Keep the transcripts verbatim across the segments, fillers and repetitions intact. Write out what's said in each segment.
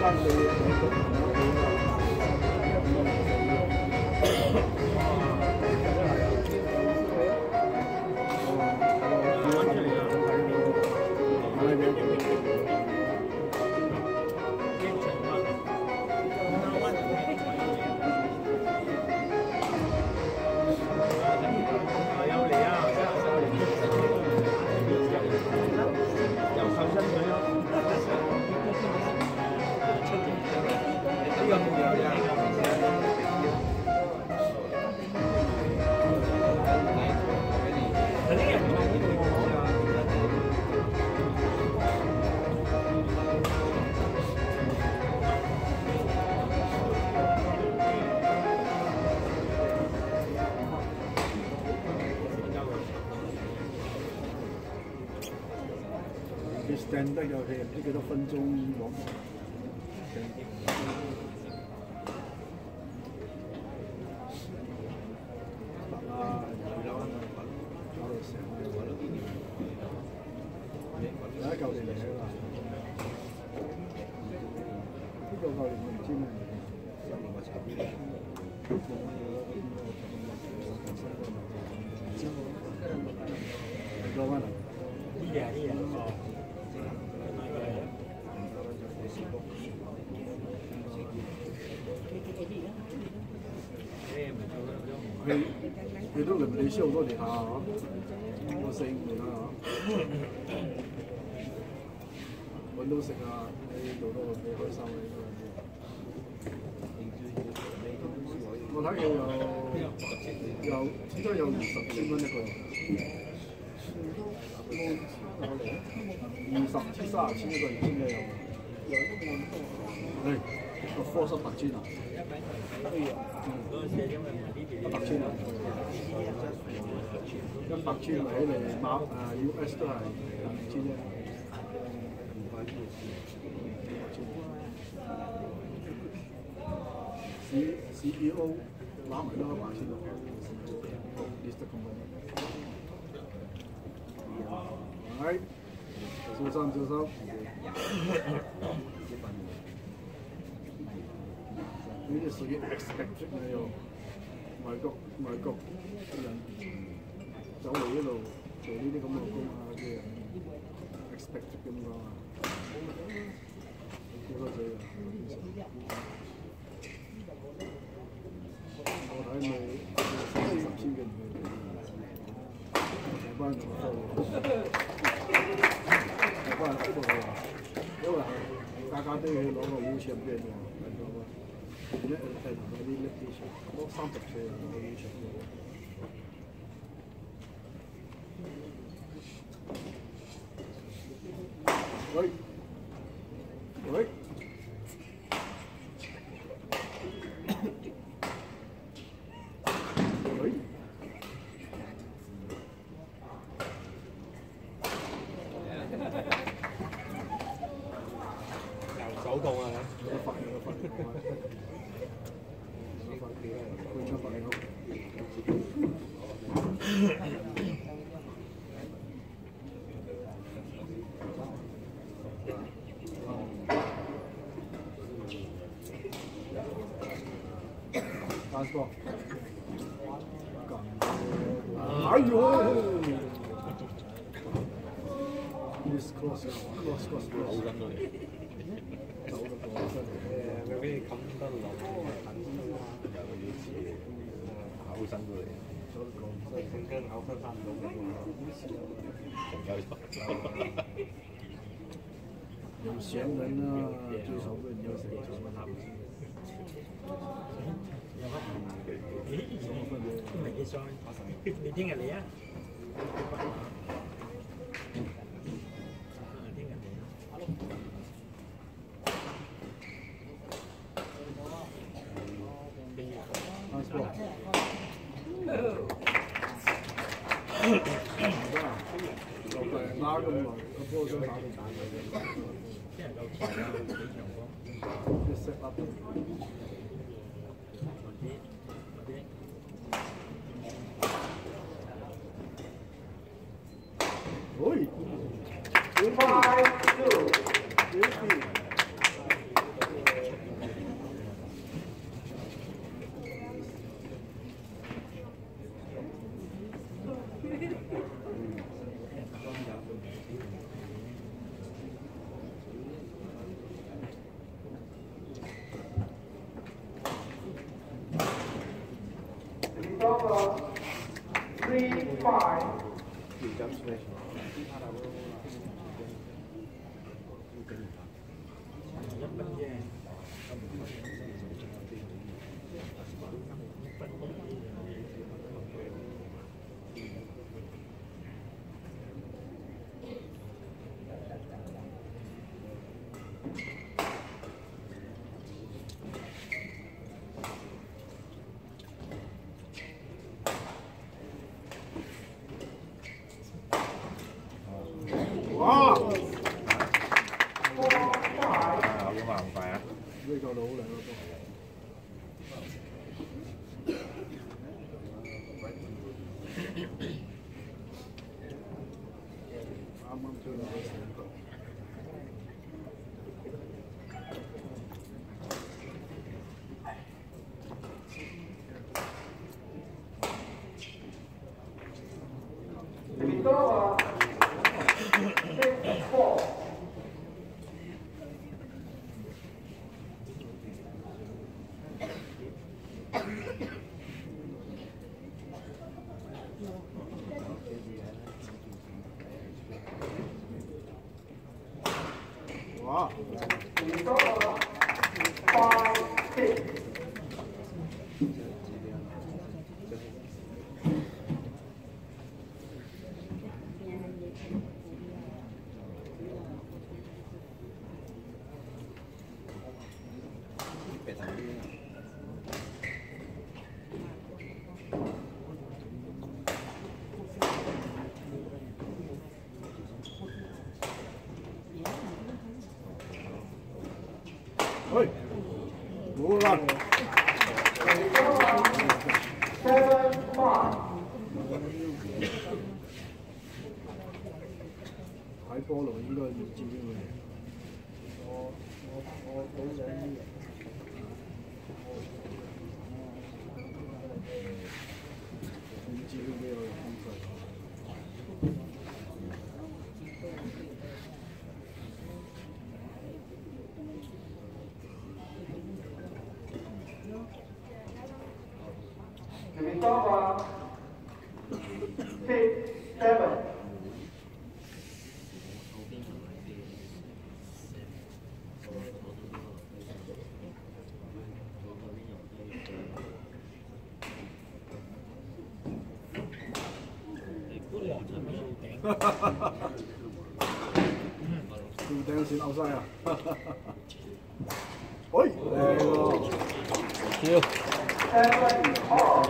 stand 得遊戲唔知幾多分鐘往。啊，有啦，搞到成日有一嚿嚟嚟啊！呢個嚿嚟我唔知咩嚟。多萬啊！呢啲啊呢啲啊。 佢佢都嚟你燒好多年下嚇，我四五年啦嚇，揾到食啊！你做到幾開心啊！我睇佢有有應該有二十千蚊一個人，二十至三十千一個月先嘅有。係個科室八千啊！一百千啊！一百千起嚟馬啊 U S 都係兩千啫。C C E O 攬埋都一百千咯 ，list company。係，小心小心。呢啲屬於 expected 嘅又。 外國外國人走嚟呢度做呢啲咁嘅工啊，啲人 expect 咁講啊，好多謝啊！我睇你四十千嘅唔係，成班人收，成班人收到啊！因為家家都要攞個護照俾人喎。 而家誒誒嗰啲叻啲場，都三十歲嗰啲場。喂喂，喂，又手動啊！有得發有得發。 會出發嚟好。Passport。哎呦 ！This cross cross cross cross。走緊到嚟。走得過出嚟。誒，佢俾你冚得落。 考生過嚟，所以正跟考生差唔多咁喎。有閒人啊，最少會有食做乜嘢？唔係幾爽？你聽日嚟啊？聽日嚟啊 ！Passport。 就係拉咁耐，個波想打到打嘅啫。啲人夠錢啊，幾場波。啲 set up。喂！five two。 over three five. 哇！ 好咁啊，唔快啊！ 呢個老靚咯都。啱啱追到佢成個。 Victoria, six four. 哇！ Victoria, five six. 喂，冇啦。 Seven five. 睇波路應該要照應佢哋。我我我好想呢唔知佢俾我有空隙。 Victoria, six seven. 吊頂線 out 晒啊！喂，靚喎！ 超 Seven all.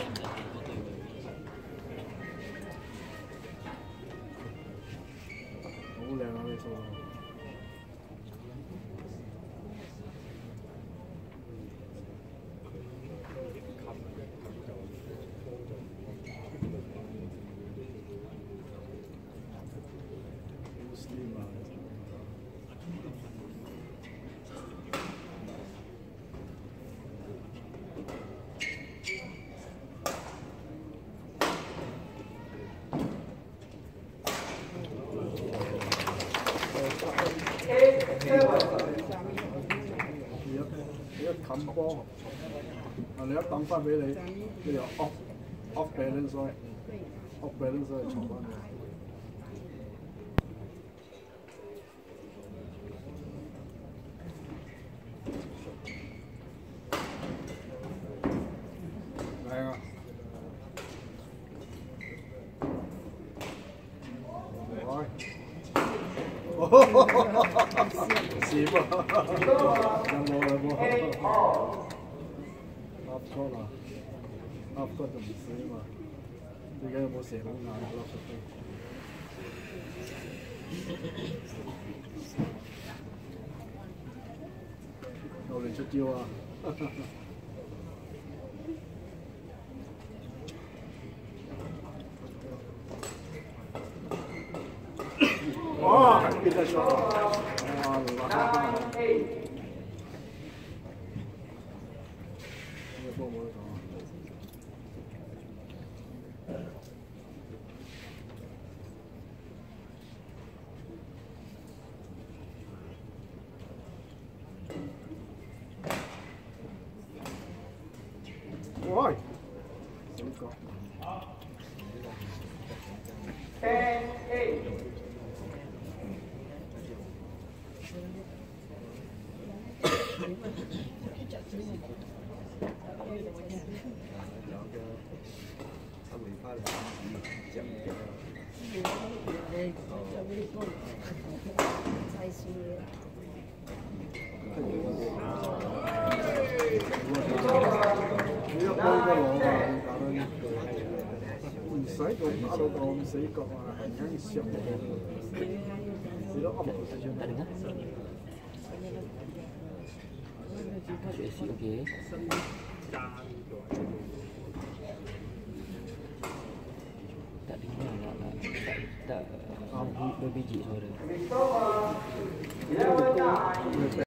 好靚啊！呢數。 Eight seven. 你一你一冚波，啊你一抌翻俾你，你又 off off balance 咗 off balance 咗坐翻嚟。靚啊！喂！閃啊！有冇有冇？ Eight all. 啱錯啦，啱錯就唔死啊嘛！你而家有冇蛇窿眼笠出嚟？又嚟出招啊！哇！變得錯啦！哇！老闆。 Nine eight. 呢個波冇得講。喂！ 覺。 ten eight. 你一開個攞啊，打到一個，唔使咁打到咁死角啊，係啱上嘅。你都噏唔到先。 Tak dengar? Asyik okey. Tak dengar nak nak tak tak berbiji suara. Eleven nine.